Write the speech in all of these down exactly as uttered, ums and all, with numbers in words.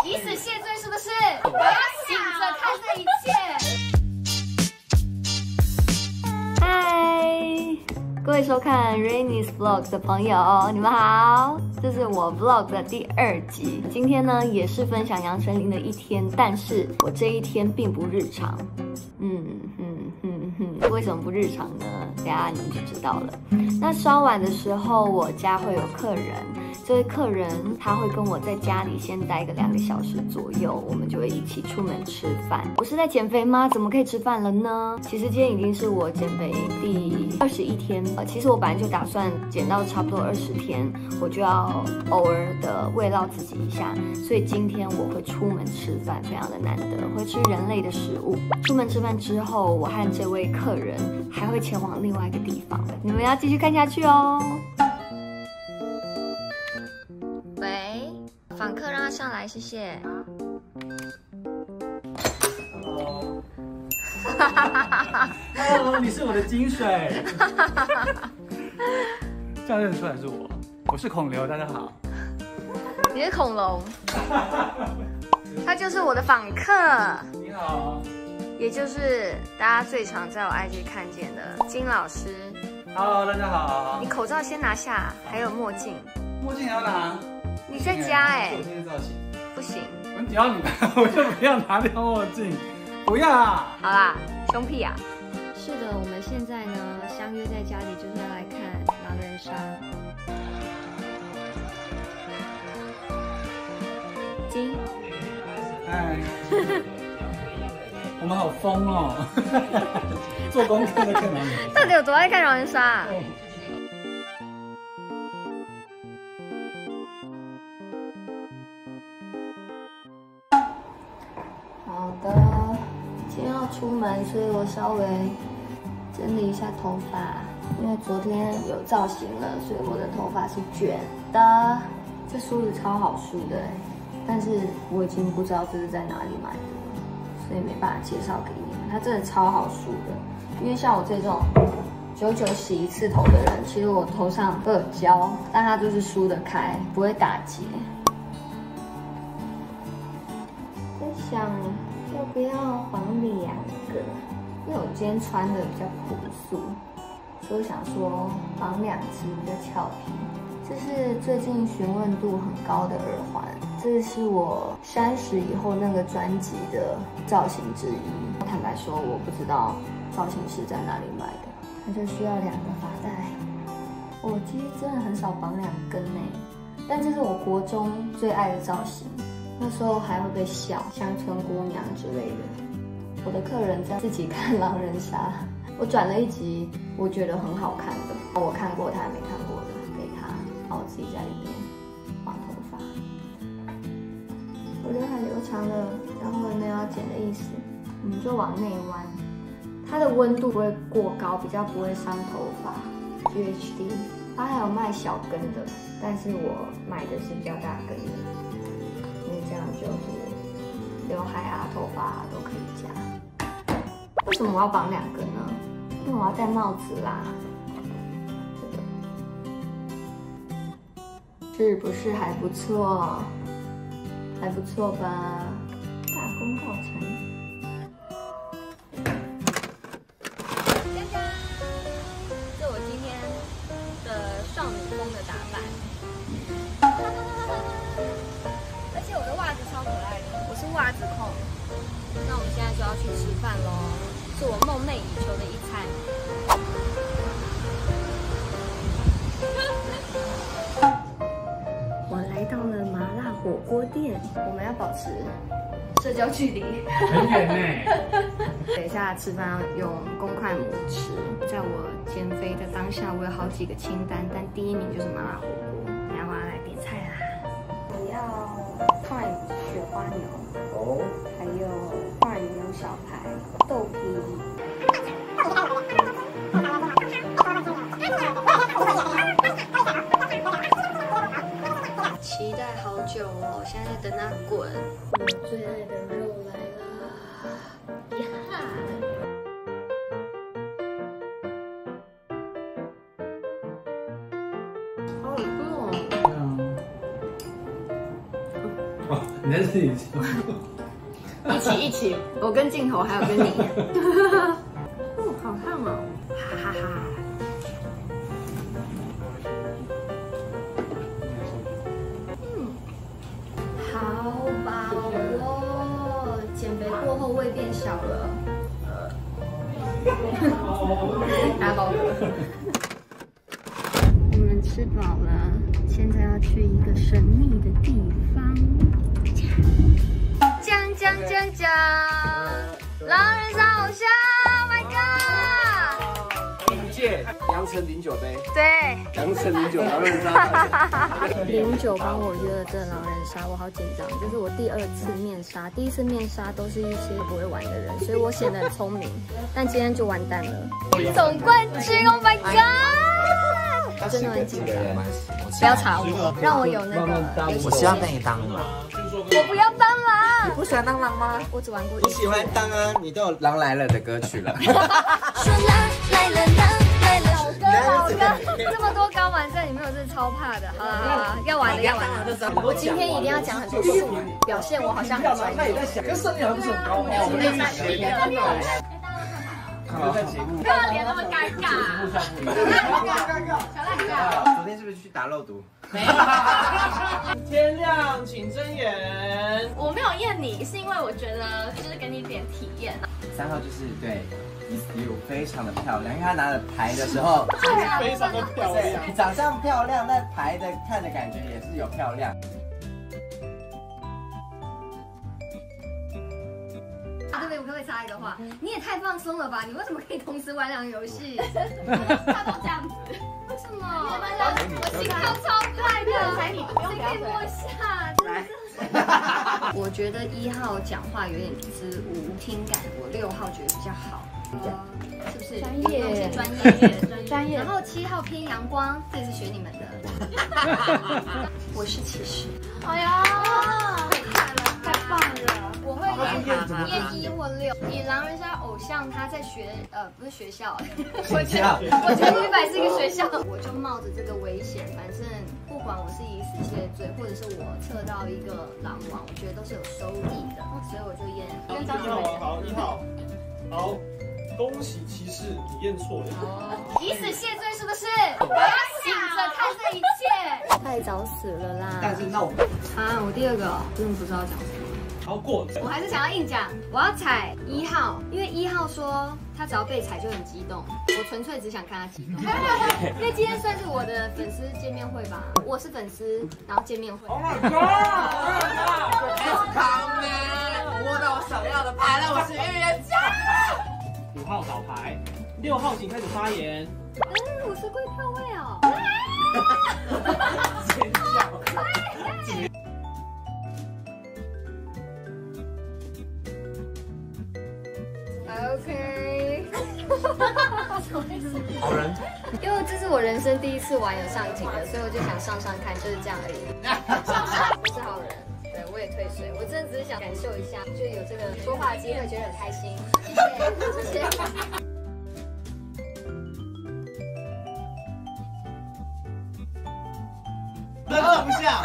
以死谢罪是不是？我要醒着看这一切。嗨，各位收看 Rainie's Vlog 的朋友，你们好，这是我 Vlog 的第二集。今天呢，也是分享杨丞琳的一天，但是我这一天并不日常。嗯嗯嗯嗯，为什么不日常呢？等下你们就知道了。那稍晚的时候，我家会有客人。这位客人他会跟我在家里先待个两个小时左右，我们就会一起出门吃饭。我是在减肥吗？怎么可以吃饭了呢？其实今天已经是我减肥第二十一天了。其实我本来就打算减到差不多二十天，我就要偶尔的慰劳自己一下。所以今天我会出门吃饭，非常的难得，会吃人类的食物。出门吃饭之后，我和这位客人还会前往另外一个地方，你们要继续看下去哦。喂，访客让他上来，谢谢。 Hello， Hello， 你是我的金水。这样认出来是我，我是孔刘，大家好。 你是恐龙，他就是我的访客。 你好， 也就是大家最常在我 I G 看见的金老师。 Hello， 大家好。 你口罩先拿下，还有墨镜。 墨镜也要拿？ 你在家哎、欸？ 我今天造型不行。 只要你拿，我就不要拿掉墨镜。不要啊！ 好啦，凶屁啊！是的，我们现在呢相约在家里，就是要来看狼人杀。金， 嗨，我们好疯哦！做功课在看狼人杀， 到底有多爱看狼人杀、啊？好的，今天要出门，所以我稍微整理一下头发，因为昨天有造型了，所以我的头发是卷的。这梳子超好梳的，但是我已经不知道这是在哪里买的了，所以没办法介绍给你们。它真的超好梳的，因为像我这种久久洗一次头的人，其实我头上都有胶，但它就是梳得开，不会打结。在想要不要绑两个，因为我今天穿的比较朴素，所以我想说绑两只比较俏皮。这是最近询问度很高的耳环，这是我三十以后那个专辑的造型之一。坦白说，我不知道造型师在哪里买的，它就需要两个发带。我其实真的很少绑两根呢，但这是我国中最爱的造型。那时候还会被笑乡村姑娘之类的。我的客人在自己看狼人杀，我转了一集，我觉得很好看的，我看过他还没看过的，给他，然后我自己在里面绑头发。我刘海留长了，然后也没有要剪的意思，我们就往内弯。它的温度不会过高，比较不会伤头发。G H D， 它还有卖小根的，但是我买的是比较大根的。因为这样就是刘海啊、头发啊都可以加。为什么我要绑两根呢？因为我要戴帽子啦。这个是不是还不错？还不错吧？大功告成。锵锵，这我今天的少女风的打扮。而且我的袜子超可爱的，我是袜子控。那我们现在就要去吃饭喽，是我梦寐以求的一餐。我来到了麻辣火锅店，我们要保持社交距离， 很远呢。 等一下吃饭要用公筷母吃。在我减肥的当下，我有好几个清单，但第一名就是麻辣火锅。等一下我要来点菜啦。我要Prime雪花牛，哦，还有Prime牛小排、豆皮。期待好久哦，现在在等它滚。我最爱的肉来了，呀！好好吃哦。 对啊。哇，你你在自己笑。 一起一起，我跟镜头还有跟你。哦，好烫哦！哈哈哈。嗯，好饱哦！减肥过后胃变小了。打饱嗝。我们吃饱了，现在要去一个神秘的地方。讲讲讲讲，狼人杀偶像 ，Oh my god！ 第一届阳城零酒杯， 对， 阳城零酒狼人杀。 零九帮我约了这狼人杀，我好紧张，这是我第二次面杀，第一次面杀都是一些不会玩的人，所以我显得很聪明，但今天就完蛋了。总冠军 ，Oh my god！ 真的很紧张，不要查我，让我有那个。 我希望被你当狼。 我不要当狼。 你不喜欢当狼吗？ 我只玩过一次。你喜欢当啊？你都有《狼来了》的歌曲了。 说狼来了，狼来了，老歌老歌，这么多高玩在里面，我真的超怕的。好了好了，要玩的要玩的。我今天一定要讲很多术语，表现我好像很专业。 可是你好像不是很高吗？ 我没有在学的。 在节目， 干嘛脸那么尴尬？小赖尬，小赖尬。 昨天是不是去打肉毒？ 没有。天亮，请睁眼。 我没有验你，是因为我觉得就是给你点体验。 三号就是对 ，Miss You 非常的漂亮，因为她拿着牌的时候， 非常的漂亮， 长相漂亮，但牌的看的感觉也是有漂亮。 对不对？我可不可以插一个话？你也太放松了吧！你为什么可以同时玩两个游戏？ 他都这样子， 为什么？ 我心跳超快的，才你不用可以摸一下，真的是。我觉得一号讲话有点支吾，听感我六号觉得比较好，是不是？专业，专业，专业。然后七号偏阳光，这也是学你们的。我是骑士。 哎呀，太棒了！ 我会验验一或六。以狼人杀偶像他在学呃不是学校，我觉得我觉得一百是一个学校，我就冒着这个危险，反正不管我是以死谢罪，或者是我测到一个狼王，我觉得都是有收益的，所以我就验。 一号，好，一号，好，恭喜骑士，你验错了。 以死谢罪是不是？我要醒着看这一切。太早死了啦！ 但是那我啊，我第二个真的不知道讲什么。 好过， 我还是想要硬讲，我要踩一号，因为一号说他只要被踩就很激动，我纯粹只想看他激动。因为今天算是我的粉丝见面会吧，我是粉丝，然后见面会。 Oh my god！ Come on， 摸到我想要的牌了，我是预言家。 五号倒牌，六号请开始发言。 嗯，我是贵票位哦。 尖叫。 OK， 好人， 因为这是我人生第一次玩有上镜的，所以我就想上上看，就是这样而已。我是好人，对我也退水，我真的只是想感受一下，就有这个说话的机会，觉得很开心。谢谢，谢谢。 那放不下。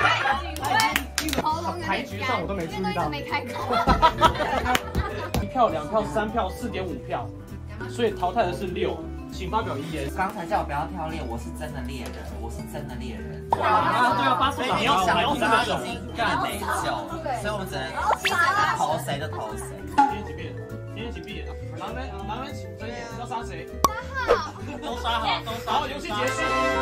牌局上我都没注意到。 没开口。 一票、两票、三票、四点五票，所以淘汰的是六，请发表遗言。 刚才叫我不要跳猎，我是真的猎人，我是真的猎人。 啊，对啊，八十你要想我们已经干没久，所以我们只能投谁就投谁。 今天几闭眼？今天几闭眼？狼人，狼人请睁眼，要杀谁？杀好，都杀好，都杀好，游戏结束。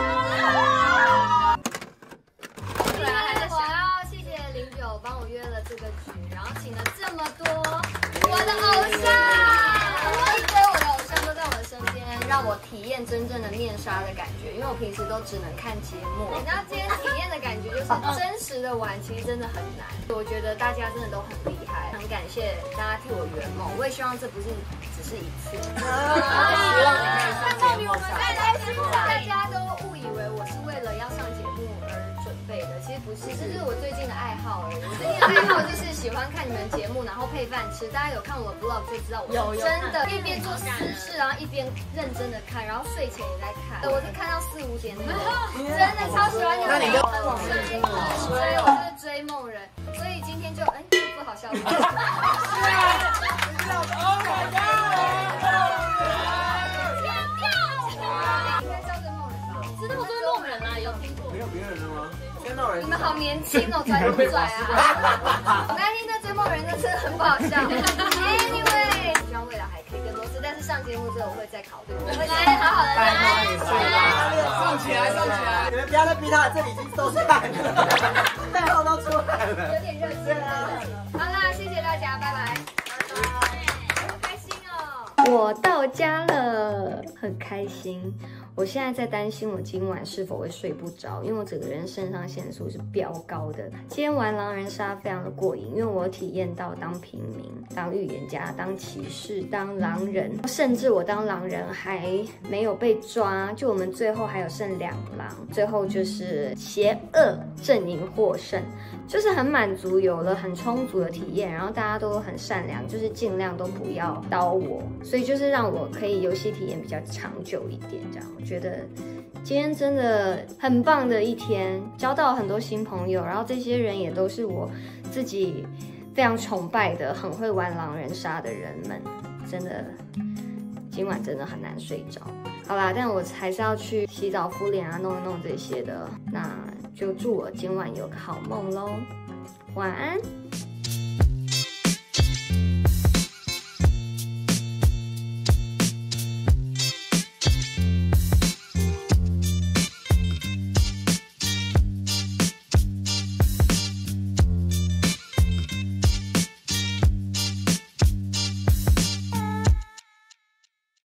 我要谢谢零九帮我约了这个局，然后请了这么多我的偶像，一堆我的偶像都在我的身边，让我体验真正的面杀的感觉。因为我平时都只能看节目，你知道今天体验的感觉就是真实的玩，其实真的很难。我觉得大家真的都很厉害，很感谢大家替我圆梦。我也希望这不是只是一次，希望你可以上节目上。大家都误以为我是为了要上节目而准备的，其实不是，这是我最近的爱好而已。我最近的爱好就是喜欢看你们节目，然后配饭吃。大家有看我的 vlog 就知道，我真的一边做私事，然后一边认真的看，然后睡前也在看。我是看到四五点多，真的超喜欢你们。那你就追，我就是追梦人，所以今天就哎，不好笑了。Oh my god！ 应该叫追梦人吧？知道追梦人啊？有听过？没有别人的吗？追梦人，你们好年轻哦，拽不拽啊？我刚听那追梦人那真的很不好笑。Anyway， 希望未来还可以更多次，但是上节目之后我会再考虑，我会再好好的来。 上起来，上起来！ 你们不要再逼他，这里已经收起来了，背后都出来了， 有点热情了。好啦，谢谢大家，拜拜。好开心哦！我到家了，很开心。我现在在担心我今晚是否会睡不着，因为我整个人肾上腺素是飙高的。今天玩狼人杀非常的过瘾，因为我体验到当平民、当预言家、当骑士、当狼人，甚至我当狼人还没有被抓，就我们最后还有剩两狼，最后就是邪恶阵营获胜，就是很满足，有了很充足的体验，然后大家都很善良，就是尽量都不要刀我，所以就是让我可以游戏体验比较长久一点，这样。我觉得今天真的很棒的一天，交到很多新朋友，然后这些人也都是我自己非常崇拜的，很会玩狼人杀的人们，真的今晚真的很难睡着。好啦，但我还是要去洗澡、敷脸啊，弄一弄这些的，那就祝我今晚有个好梦咯，晚安。